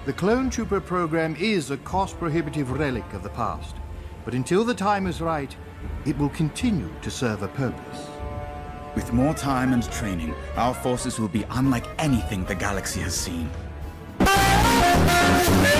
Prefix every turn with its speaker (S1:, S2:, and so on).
S1: The Clone Trooper program is a cost-prohibitive relic of the past, but until the time is right, it will continue to serve a purpose.
S2: With more time and training, our forces will be unlike anything the galaxy has seen.